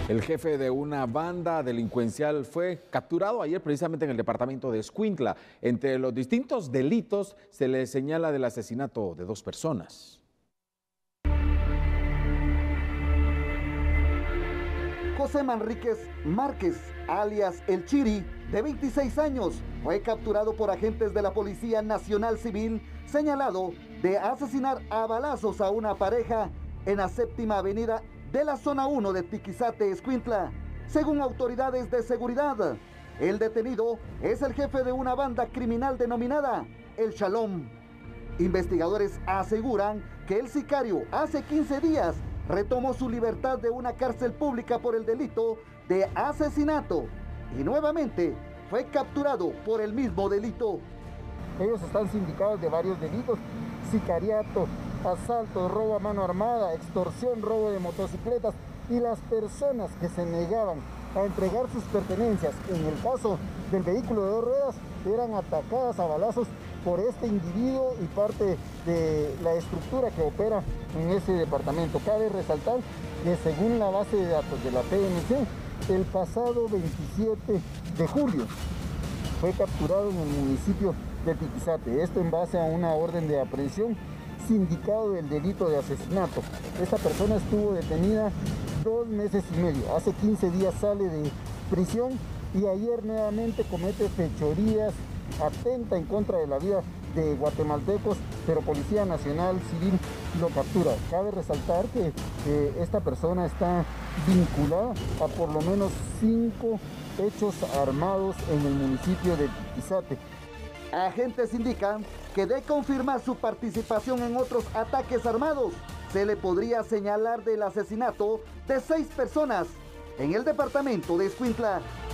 El jefe de una banda delincuencial fue capturado ayer precisamente en el departamento de Escuintla. Entre los distintos delitos se le señala del asesinato de 2 personas. José Manríquez Márquez, alias El Chiri, de 26 años, fue capturado por agentes de la Policía Nacional Civil, señalado de asesinar a balazos a una pareja en la 7ª avenida de la zona 1 de Tiquizate, Escuintla. Según autoridades de seguridad, el detenido es el jefe de una banda criminal denominada El Shalom. Investigadores aseguran que el sicario hace 15 días retomó su libertad de una cárcel pública por el delito de asesinato y nuevamente fue capturado por el mismo delito. Ellos están sindicados de varios delitos: sicariato, asalto, robo a mano armada, extorsión, robo de motocicletas, y las personas que se negaban a entregar sus pertenencias, en el caso del vehículo de 2 ruedas, eran atacadas a balazos por este individuo y parte de la estructura que opera en ese departamento. Cabe resaltar que según la base de datos de la PNC, el pasado 27 de julio fue capturado en el municipio de Tiquizate, esto en base a una orden de aprehensión sindicado del delito de asesinato. Esta persona estuvo detenida 2 meses y medio, hace 15 días sale de prisión y ayer nuevamente comete fechorías, atenta en contra de la vida de guatemaltecos, pero Policía Nacional Civil lo captura. Cabe resaltar que esta persona está vinculada a por lo menos 5 hechos armados en el municipio de Tiquizate. Agentes indican que de confirmar su participación en otros ataques armados, se le podría señalar del asesinato de 6 personas en el departamento de Escuintla.